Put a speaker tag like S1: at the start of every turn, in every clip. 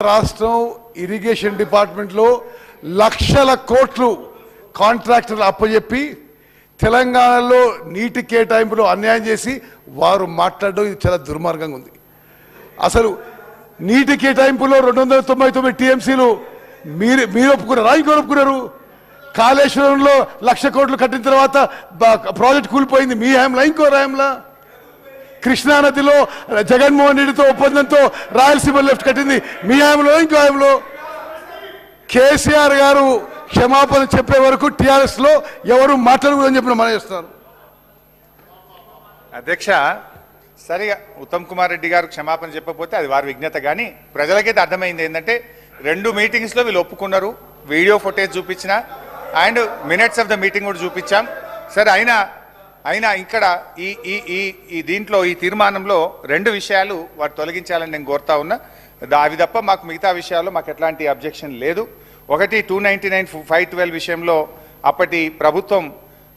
S1: రాష్ట్రం ఇరిగేషన్ డిపార్ట్మెంట్లో లక్షల కోట్లు కాంట్రాక్టర్లు అప్పచెప్పి తెలంగాణలో నీటి కేటాయింపులో అన్యాయం చేసి వారు మాట్లాడడం ఇది చాలా దుర్మార్గంగా ఉంది. అసలు నీటి కేటాయింపులో 299 టీఎంసీలు మీరు ఒప్పుకున్నారా? ఇంకోరు ఒప్పుకున్నారు? కాళేశ్వరంలో 1,00,000 కోట్లు కట్టిన తర్వాత ప్రాజెక్ట్ కూలిపోయింది మీ హయాంలో, ఇంకో హయాంలో. కృష్ణానదిలో జగన్మోహన్ రెడ్డితో ఒప్పందంతో రాయలసీమ లెఫ్ట్ కట్టింది మీ హయాంలో, ఇంకో హయాంలో. కేసీఆర్ గారు క్షమాపణ చెప్పే వరకు టీఆర్ఎస్ లో ఎవరు మాట్లాడకూడదని చెప్పిన మనం చేస్తున్నారు.
S2: అధ్యక్ష, సరిగా ఉత్తమ్ కుమార్ రెడ్డి గారు క్షమాపణ చెప్పకపోతే అది వారి విజ్ఞత. కానీ ప్రజలకైతే అర్థమైంది ఏంటంటే 2 మీటింగ్స్లో వీళ్ళు ఒప్పుకున్నారు. వీడియో ఫుటేజ్ చూపించిన and minutes of the meeting కూడా చూపించాం. సరే, అయినా ఇక్కడ ఈ దీంట్లో ఈ తీర్మానంలో 2 విషయాలు వారు తొలగించాలని నేను కోరుతా ఉన్నా. అవి తప్ప మాకు మిగతా విషయాల్లో మాకు ఎట్లాంటి అబ్జెక్షన్ లేదు. ఒకటి 299/512 విషయంలో అప్పటి ప్రభుత్వం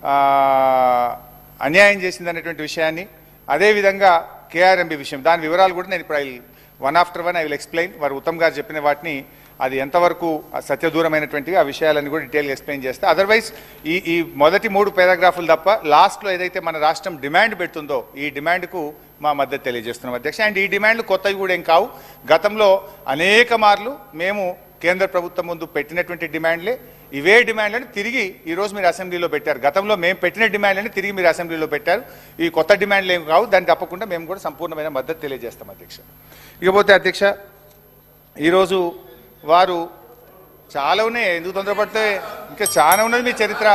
S2: అన్యాయం చేసిందనేటువంటి విషయాన్ని, అదేవిధంగా కేఆర్ఎంబి విషయం, దాని వివరాలు కూడా నేను ఇప్పుడు one after one I will explain. వారు ఉత్తమ్ గారు చెప్పిన వాటిని అది ఎంతవరకు సత్యదూరమైనటువంటివి ఆ విషయాలన్నీ కూడా డీటెయిల్గా ఎక్స్ప్లెయిన్ చేస్తే, అదర్వైజ్ ఈ మొదటి 3 పారాగ్రాఫులు తప్ప లాస్ట్లో ఏదైతే మన రాష్ట్రం డిమాండ్ పెడుతుందో ఈ డిమాండ్కు మా మద్దతు తెలియజేస్తున్నాం అధ్యక్ష. అండ్ ఈ డిమాండ్లు కొత్తవి కూడా ఏం కావు. గతంలో అనేక మార్లు మేము కేంద్ర ప్రభుత్వం ముందు పెట్టినటువంటి డిమాండ్లే. ఇవే డిమాండ్లను తిరిగి ఈరోజు మీరు అసెంబ్లీలో పెట్టారు. గతంలో మేము పెట్టిన డిమాండ్లని తిరిగి మీరు అసెంబ్లీలో పెట్టారు. ఈ కొత్త డిమాండ్లు ఏం కావు. దాన్ని తప్పకుండా మేము కూడా సంపూర్ణమైన మద్దతు తెలియజేస్తాం అధ్యక్ష. ఇకపోతే అధ్యక్ష, ఈరోజు వారు చాలా ఉన్నాయి, ఎందుకు తొందరపడితే ఇంకా చాలా ఉన్నది మీ చరిత్ర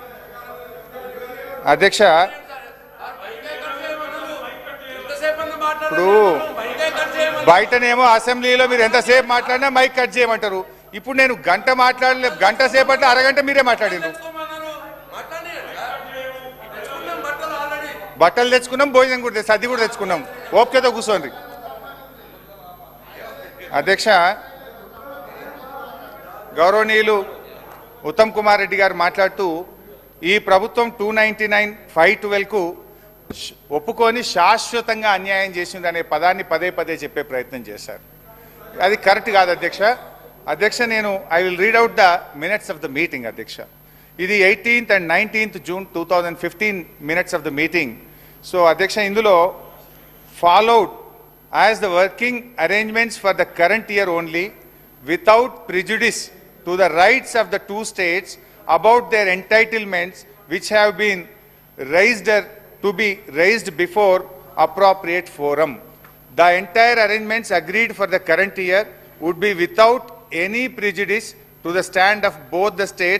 S2: అధ్యక్ష. ఇప్పుడు బయటనేమో అసెంబ్లీలో మీరు ఎంతసేపు మాట్లాడినా మైక్ కట్ చేయమంటారు. ఇప్పుడు నేను గంట మాట్లాడలే, గంట సేపట్లో అరగంట మీరే మాట్లాడినారు. బట్టలు తెచ్చుకున్నాం, భోజనం కూడా సర్ది కూడా తెచ్చుకున్నాం. ఓపికతో కూర్చోండి అధ్యక్ష. గౌరవనీయులు ఉత్తమ్ కుమార్ రెడ్డి గారు మాట్లాడుతూ ఈ ప్రభుత్వం 299/512కు ఒప్పుకొని శాశ్వతంగా అన్యాయం చేసిందనే పదాన్ని పదే పదే చెప్పే ప్రయత్నం చేశారు. అది కరెక్ట్ కాదు అధ్యక్ష. నేను I will read out the minutes of the meeting అధ్యక్ష. ఇది 18th and 19th June 2015 minutes of the meeting. So అధ్యక్ష, ఇందులో followed as the working arrangements for the current year only without prejudice to the rights of the 2 states about their entitlements which have been raised to be raised before appropriate forum. The entire arrangements agreed for the current year would be without any prejudice to the stand of both the states